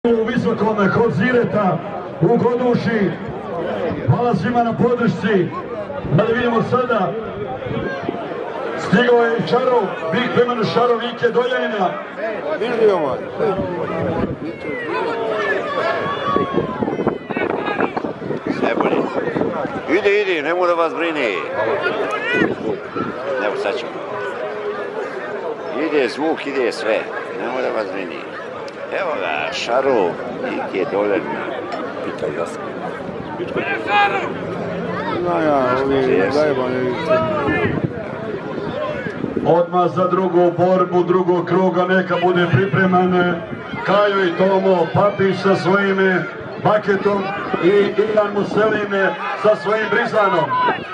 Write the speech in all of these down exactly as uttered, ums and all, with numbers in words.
U visokome kod Zireta u Goduši. Hvala svima na podršci. Da vidimo sada, stigao je i Šarov, Vik plemenu Šarov, Vike Doljanina. Najbolje. Ide, ide, ne mora vas brini. Evo sad ćemo. Ide zvuk, ide sve. Ne mora vas brini. Evo ga, Šarov, Vike Doljanina. Pitaj jasno. No ja, ovi zajebani. Odmah za drugu borbu, drugog kruga, neka bude pripreman Kajo i Tomo, Papić sa svojim baketom i Ilan Muselin sa svojim brizanom.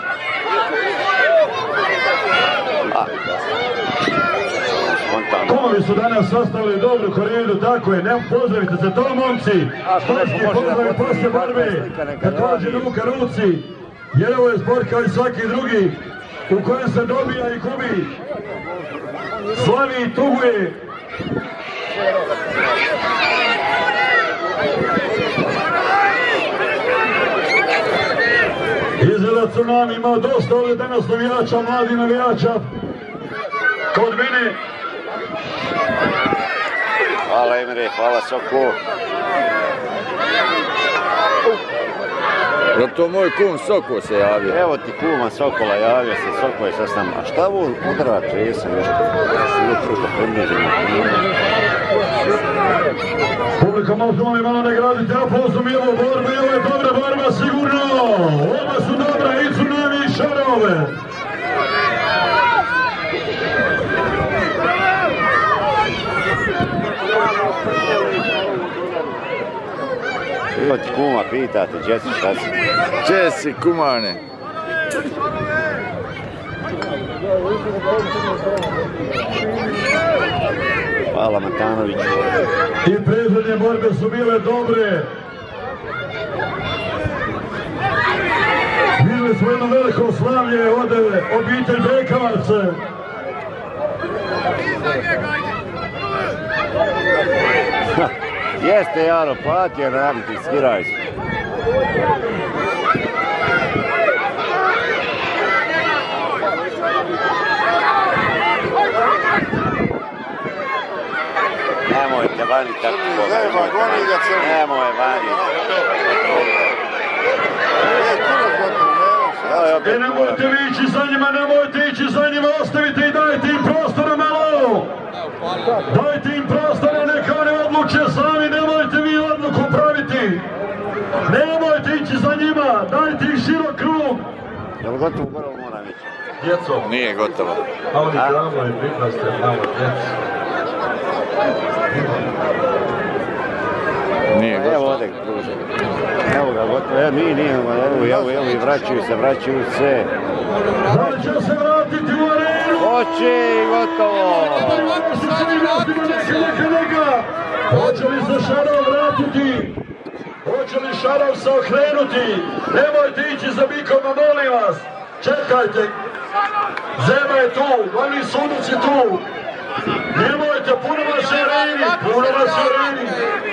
Tomovi su danas sastavili dobru korijedu, tako je, ne pozdravite se to, momci. Sportski pozdravi poslije borbe, kad dođe ruka ruci, jer ovo je sport kao i svaki drugi, u kojem se dobija i gubi, slavi i tuguje. Izgleda Cunami imao dosta ovdje danas navijača, mladi navijača, kod mene. Hvala Emre, hvala Soko. Je to moj kum Soko se javio? Evo ti kuma Sokola, javio se, Soko je sa nama. A šta ovo udara česa nešto? Jutro da približimo. Publika možemo i malo nagraditi aplauzom i ovo borbu, i ovo je dobra borba sigurno. Oba su dobra, i Cunami i Šarove. Evo ti kuma, pitate, gdje si, šta si? Gdje si, kumane? Hvala Matanoviću. I prethodne borbe su bile dobre. Bili smo jedno veliko slavlje od obitelj Bekavac. Jeste Jaro, platio raditi, skiraj se. Nemojte vani tako koga, nemoj vani. E nemojte vi ići za njima, nemojte ići za njima, ostavite i dajte im prostora malo. Dajte im prostora, neka ne odluče sami, nemojte vi odluku praviti. Nemojte ići za njima, dajte im širok krug. Je li gotovo goro moram ići? Djeco. Nije gotovo. A oni tamo je pripraste, tamo djeco. Nije gotovo. Evo ovdje kruže. Evo ga gotovo, evo mi nijemo, evo, evo, evo i vraćaju se, vraćaju se. Da li će se vratiti u arenu? Hoće i gotovo. Neka, neka. Hoće li se Šarov vratiti? Hoće li Šarov se okrenuti? Nemojte ići za bikoma, molim vas. Čekajte. Zema je tu, oni suduci tu. Nemojte, puno vas je areni, puno vas je areni.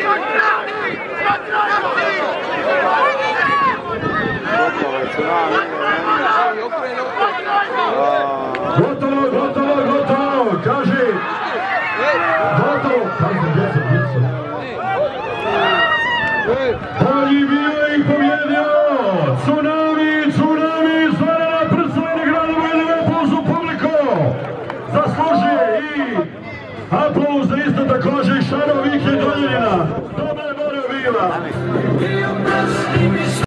Gotovo, gotovo, gotovo, kaži. Gotovo, kaži, djeca, djeca. Bolji bio ih pobjedio. Cunami, Cunami, zvane na Prcele, nagrada vojne aplauz u publiku. Zaslužuje i aplauz za isto također i Šarov, Vike Doljanina. Dobra je borba bila.